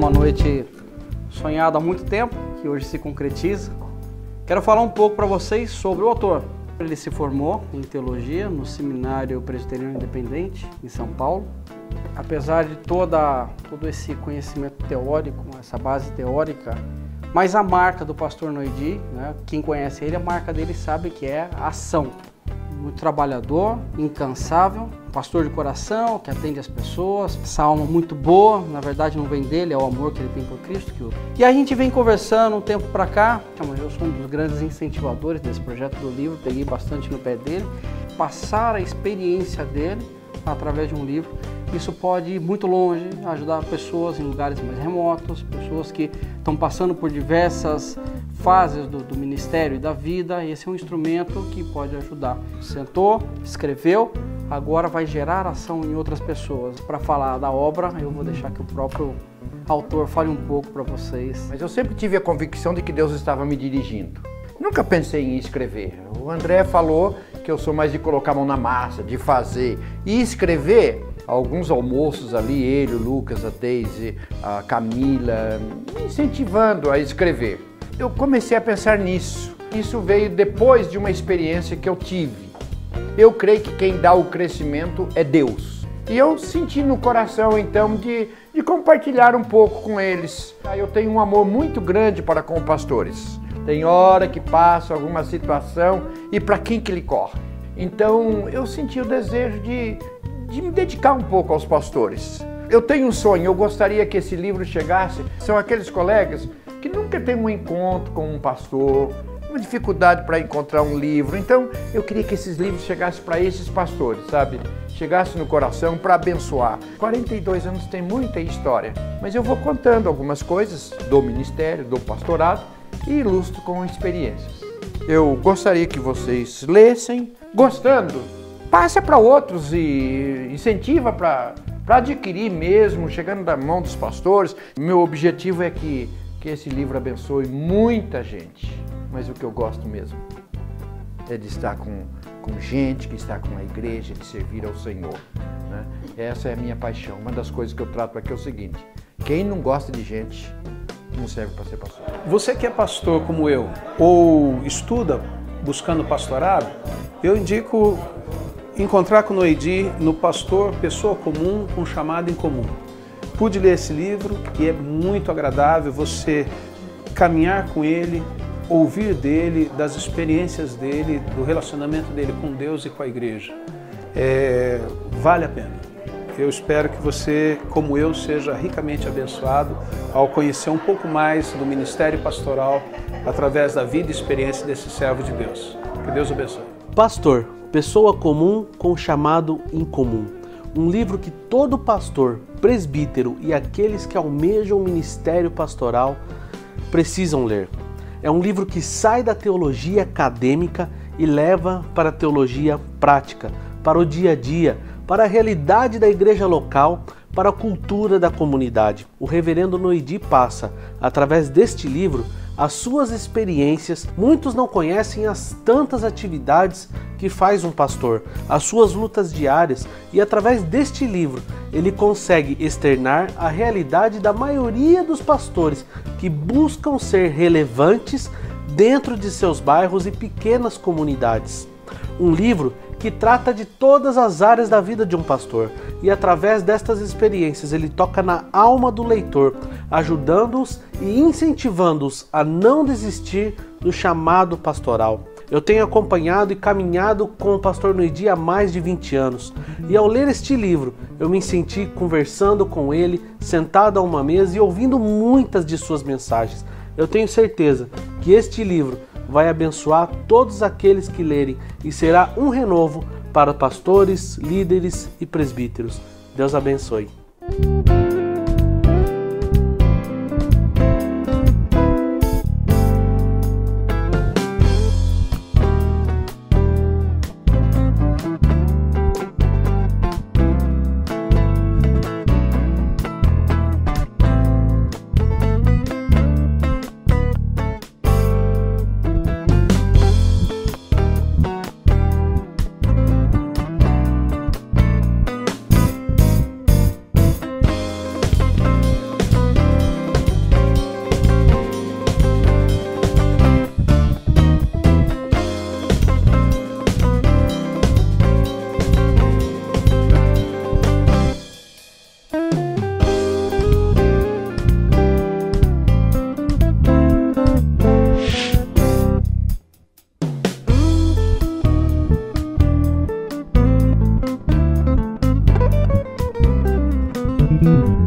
uma noite sonhada há muito tempo, que hoje se concretiza. Quero falar um pouco para vocês sobre o autor. Ele se formou em teologia no Seminário Presbiteriano Independente, em São Paulo. Apesar de todo esse conhecimento teórico, essa base teórica, mas a marca do pastor Noidi, né, quem conhece ele, a marca dele sabe que é a ação. Muito trabalhador, incansável, pastor de coração, que atende as pessoas, essa alma muito boa, na verdade não vem dele, é o amor que ele tem por Cristo. E a gente vem conversando um tempo pra cá, eu sou um dos grandes incentivadores desse projeto do livro, peguei bastante no pé dele, passar a experiência dele através de um livro, isso pode ir muito longe, ajudar pessoas em lugares mais remotos, pessoas que estão passando por diversas fases do ministério e da vida. Esse é um instrumento que pode ajudar. Sentou, escreveu, agora vai gerar ação em outras pessoas. Para falar da obra, eu vou deixar que o próprio autor fale um pouco para vocês. Mas eu sempre tive a convicção de que Deus estava me dirigindo. Nunca pensei em escrever. O André falou que eu sou mais de colocar a mão na massa, de fazer. E escrever, alguns almoços ali, ele, o Lucas, a Deise, a Camila, me incentivando a escrever. Eu comecei a pensar nisso. Isso veio depois de uma experiência que eu tive. Eu creio que quem dá o crescimento é Deus. E eu senti no coração, então, de compartilhar um pouco com eles. Eu tenho um amor muito grande para com pastores. Tem hora que passa alguma situação e para quem que ele corre. Então eu senti o desejo de me dedicar um pouco aos pastores. Eu tenho um sonho, eu gostaria que esse livro chegasse. São aqueles colegas que nunca têm um encontro com um pastor, uma dificuldade para encontrar um livro. Então eu queria que esses livros chegassem para esses pastores, sabe? Chegasse no coração para abençoar. 42 anos tem muita história, mas eu vou contando algumas coisas do ministério, do pastorado, e ilustro com experiências. Eu gostaria que vocês lessem, gostando, passa para outros e incentiva para adquirir mesmo, chegando da mão dos pastores. Meu objetivo é que esse livro abençoe muita gente, mas o que eu gosto mesmo é de estar com gente que está com a igreja, de servir ao Senhor, né? Essa é a minha paixão. Uma das coisas que eu trato aqui é o seguinte: quem não gosta de gente não serve para ser pastor. Você que é pastor como eu, ou estuda buscando pastorado, eu indico encontrar com o Noidi no Pastor Pessoa Comum com Chamado em Comum. Pude ler esse livro e é muito agradável você caminhar com ele, ouvir dele, das experiências dele, do relacionamento dele com Deus e com a igreja. Vale a pena. Eu espero que você, como eu, seja ricamente abençoado ao conhecer um pouco mais do ministério pastoral através da vida e experiência desse servo de Deus. Que Deus abençoe. Pastor, Pessoa Comum com Chamado em Comum. Um livro que todo pastor, presbítero e aqueles que almejam o ministério pastoral precisam ler. É um livro que sai da teologia acadêmica e leva para a teologia prática, para o dia a dia, para a realidade da igreja local, para a cultura da comunidade. O reverendo Noidi passa, através deste livro, as suas experiências. Muitos não conhecem as tantas atividades que faz um pastor, as suas lutas diárias, e através deste livro ele consegue externar a realidade da maioria dos pastores que buscam ser relevantes dentro de seus bairros e pequenas comunidades. Um livro que trata de todas as áreas da vida de um pastor, e através destas experiências ele toca na alma do leitor, ajudando-os e incentivando-os a não desistir do chamado pastoral. Eu tenho acompanhado e caminhado com o pastor Noidi há mais de 20 anos, e ao ler este livro eu me senti conversando com ele, sentado a uma mesa e ouvindo muitas de suas mensagens. Eu tenho certeza que este livro vai abençoar todos aqueles que lerem e será um renovo para pastores, líderes e presbíteros. Deus abençoe. Música